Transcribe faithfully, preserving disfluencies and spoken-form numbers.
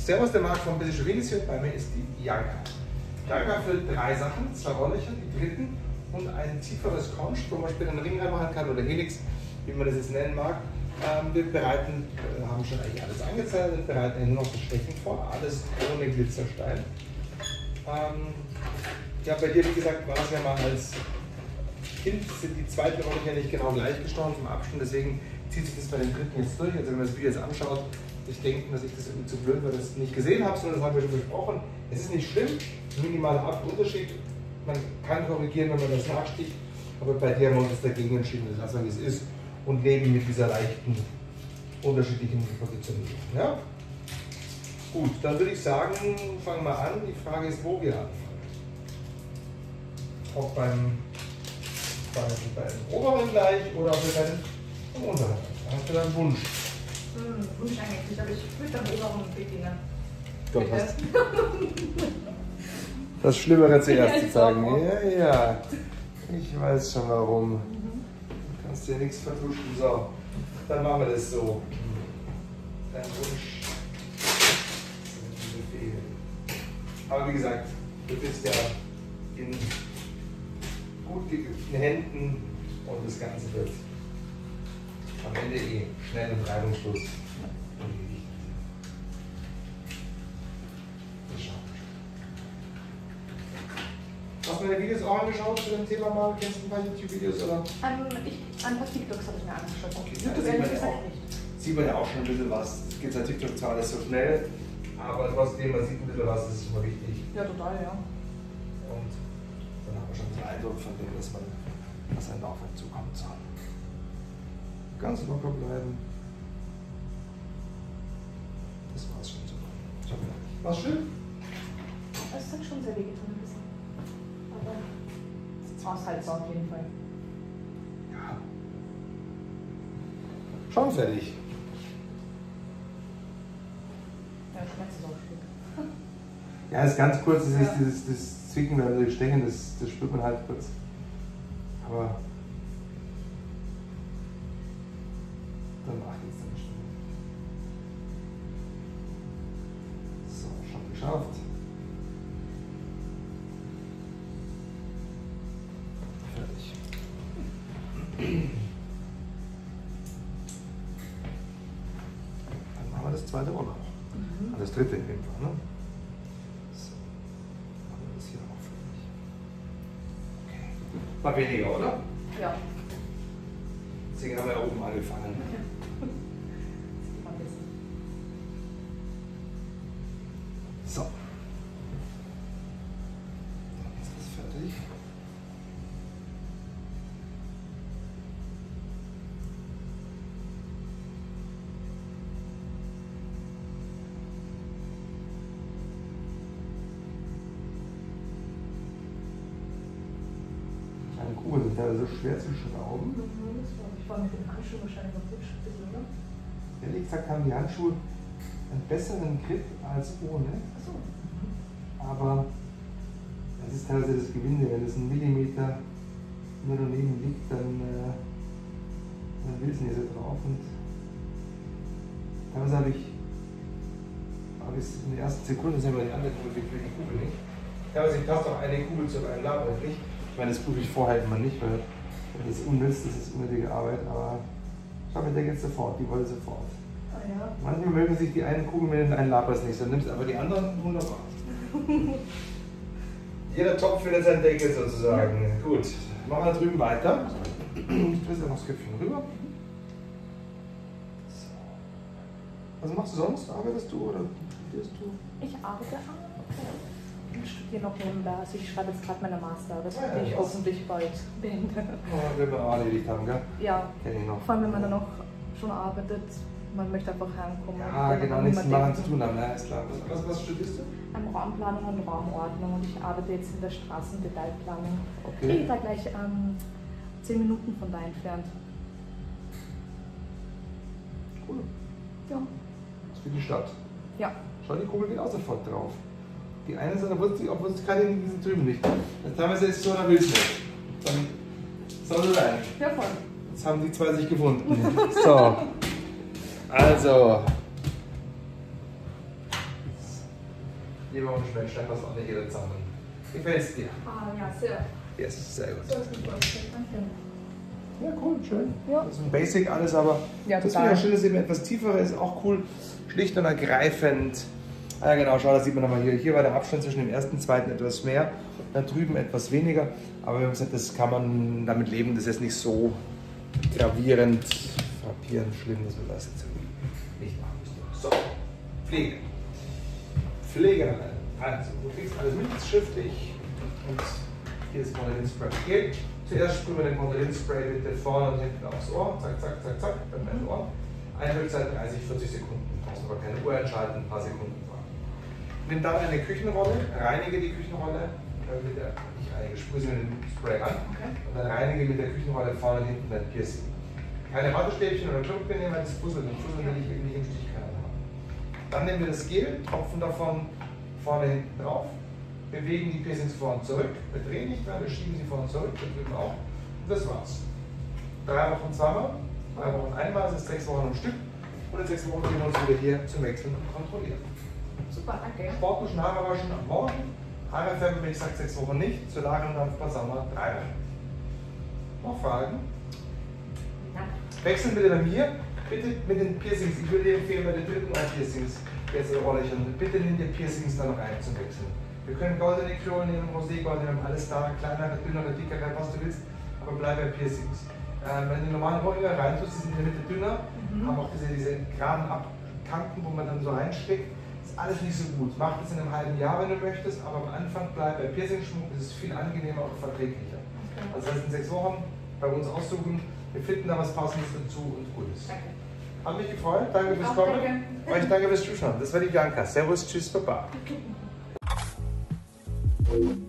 Servus, der Marc von British Wheels hier. Bei mir ist die Janka. Janka für drei Sachen, zwei Rohrlöcher, die dritten und ein tieferes Conch, wo man später einen Ring reinmachen kann oder Helix, wie man das jetzt nennen mag. Ähm, wir bereiten, äh, haben schon eigentlich alles angezeichnet, bereiten nur noch das Stechen vor, alles ohne Glitzerstein. Ähm, ja, bei dir, wie gesagt, war es ja mal als Kind, sind die zweiten Rohrlöcher nicht genau gleich gestochen vom Abstand, deswegen zieht sich das bei den dritten jetzt durch. Also wenn man das Video jetzt anschaut, ich denke, dass ich das irgendwie zu blöd war, das nicht gesehen habe, sondern das haben wir schon besprochen. Es ist nicht schlimm, minimaler Unterschied. Man kann korrigieren, wenn man das nachsticht, aber bei dir haben wir uns dagegen entschieden, das lassen wir, wie es ist und leben mit dieser leichten, unterschiedlichen Positionierung. Ja? Gut, dann würde ich sagen, fangen wir an. Die Frage ist, wo wir anfangen. Ob beim, beim, beim oberen gleich oder ob wir beim unteren. Hast du da einen Wunsch? Hm, Wunsch eigentlich nicht, aber ich würde beim oberen beginnen. Gott, was? Das Schlimmere zuerst zu sagen. Ja, ja. Ich weiß schon warum. Du kannst dir nichts vertuschen. So, dann machen wir das so. Dein Wunsch. Aber wie gesagt, du bist ja in gut geübten Händen und das Ganze wird am Ende eh schnell und reibungslos. Hast du mir Videos auch angeschaut zu dem Thema mal? Kennst du ein paar YouTube-Videos oder? Ähm, ich, ein paar TikToks habe ich mir angeschaut. Okay, YouTube ja, ehrlich sieht, man ja gesagt auch, nicht. sieht man ja auch schon ein bisschen was. Es geht bei TikTok zwar alles so schnell, aber trotzdem, man sieht ein bisschen was, das ist immer wichtig. Ja, total, ja. Und dann hat man schon den Eindruck von dem, dass man was einem auf einen zukommt. So. Ganz locker bleiben. Das war's schon so. War's schön? Es hat schon sehr weh getan ein bisschen. Aber es ist aushaltbar auf jeden Fall. Ja. Schon fertig. Ja, schmeckt es auch schön. Ja, das ist ganz kurz, das Ja. ist dieses das Zwicken oder das Stechen, das, das spürt man halt kurz. Aber dann macht jetzt dann schon. So, schon geschafft. Fertig. Dann machen wir das zweite Rohr noch. Mhm. Also das dritte in dem Fall, ne? So. Machen wir das hier auch fertig. Okay. War weniger, oder? Ja. Deswegen haben wir ja oben angefangen. Ja. Mal ein bisschen. So. Dann ist das fertig. Kleine Kugeln sind ja so schwer zu schrauben. Mhm, das war, ich war mit den Handschuhen wahrscheinlich noch hübsch, ein bisschen, oder? Ehrlich gesagt haben die Handschuhe einen besseren Grip als ohne. Achso. Aber es ist teilweise das Gewinde, wenn es einen Millimeter nur daneben liegt, dann, äh, dann will es nicht so drauf. Und teilweise habe ich, habe ich in der ersten Sekunde, sehen wir die andere Kugel, für die Kugel nicht. Teilweise passt auch eine Kugel zu einem Laber nicht. Ich meine, das prüfe ich vorher immer nicht, weil das ist unnütz, das ist unnötige Arbeit, aber schau mir, der geht sofort, die wollen sofort. Ah ja. Manchmal mögen sich die einen Kugeln mit den einen Labers nicht, dann nimmst du aber die anderen wunderbar. Jeder Topf findet seinen Deckel sozusagen. Ja. Gut, machen wir da drüben weiter. Ich drehe noch das Köpfchen rüber. So. Was machst du sonst? Arbeitest du oder studierst du? Ich arbeite auch. Ich studiere noch nebenbei. Also ich schreibe jetzt gerade meine Masterarbeit, Ah, ja, die ich was? hoffentlich bald beende. Oh, wenn wir auch erledigt haben, gell? Ja, Kenn ich noch. vor allem wenn man dann noch schon arbeitet, man möchte einfach heimkommen. Ja, und genau, dann nichts niemand machen zu denken. tun haben, ja, ist klar. Was, was, was studierst du? Ähm, Raumplanung und Raumordnung und ich arbeite jetzt in der Straßendetailplanung. Okay. Ich bin da gleich ähm, zehn Minuten von da entfernt. Cool. Ja. Das ist für die Stadt. Ja. Schau, die Kugel geht auch sofort drauf. Die eine Seite, obwohl es gerade in diesem drüben nicht. Teilweise ist es so, da will es nicht. Dann soll es sein. Ja, voll. Jetzt haben die zwei sich gefunden. So. Also. lieber und schnell schneiden das auch nicht jeder zusammen. Gefällt es dir? Ah, ja, sehr. Yes, sehr gut. Sehr gut vorgestellt, danke. Ja, cool, schön. Ja. Das ist ein Basic alles, aber Ja, das total. finde ich auch schön, dass eben etwas tiefer ist, auch cool. Schlicht und ergreifend. Ah ja genau, schau, das sieht man nochmal hier. Hier war der Abstand zwischen dem ersten und zweiten etwas mehr, da drüben etwas weniger. Aber wir haben gesagt, das kann man damit leben, das ist nicht so gravierend, frappierend schlimm, dass wir das jetzt nicht machen müssen. So, Pflege. Pflege. Also, du kriegst alles mit, schriftlich. Und hier ist Monolin-Spray. Geht. Zuerst sprühen wir den Monolin-Spray bitte vorne und hinten aufs Ohr. Zack, zack, zack, zack, beim beiden Ohr. Einwirkzeit dreißig, vierzig Sekunden. Du brauchst aber keine Uhr entscheiden, ein paar Sekunden warten. Nimm dann eine Küchenrolle, reinige die Küchenrolle, äh, mit der, nicht reinige, sprühe sie mit dem Spray an. Okay. Und dann reinige mit der Küchenrolle vorne und hinten dein Piercing. Keine Wattestäbchen oder Klumpen nehmen, weil das Puzzle, den Puzzle will ich irgendwie im Stich keiner haben. Dann nehmen wir das Gel, tropfen davon vorne hinten drauf. Bewegen die Piercings vor und zurück, wir drehen nicht mehr, wir schieben sie vor und zurück, wir drücken auch. Und das war's. Drei Wochen zweimal, drei Wochen einmal, das ist sechs Wochen am Stück. Und in sechs Wochen gehen wir uns wieder hier zum Wechseln und kontrollieren. Super, danke. Sportlichen Haare waschen am Morgen, Haare färben, wie gesagt, sechs Wochen nicht, Solarium und Sommer drei Wochen. Noch Fragen? Ja. Wechseln bitte bei mir, bitte mit den Piercings. Ich würde dir empfehlen, bei den dritten Piercings, bessere Rollchen, bitte nimm dir Piercings dann noch ein zum Wechseln. Wir können goldene Kronen nehmen, Roségold nehmen, alles da, kleinere, dünnere, dickere, was du willst, aber bleib bei Piercings. Ähm, wenn du normalen Ohrringe reintust, die sind in der Mitte dünner, mhm. haben auch diese, diese geraden Abkanten, wo man dann so reinsteckt, ist alles nicht so gut. Mach das in einem halben Jahr, wenn du möchtest, aber am Anfang bleib bei Piercing-Schmuck, das ist viel angenehmer und verträglicher. Okay. Also das heißt, in sechs Wochen bei uns aussuchen, wir finden da was Passendes dazu und gut ist. Danke. Hat mich gefreut, danke fürs Kommen. Euch danke fürs Zuschauen. Das war die Bianca. Servus, tschüss, Baba. Thank you.